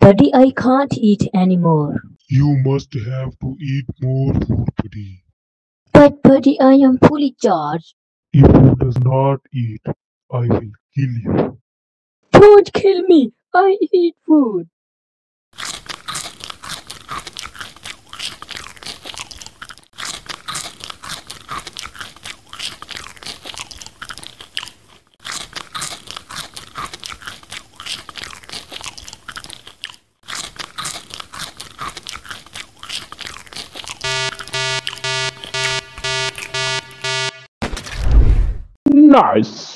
Buddy, I can't eat anymore. You must have to eat more food, buddy. But buddy, I am fully charged. If you does not eat, I will kill you. Don't kill me. I eat food. Nice.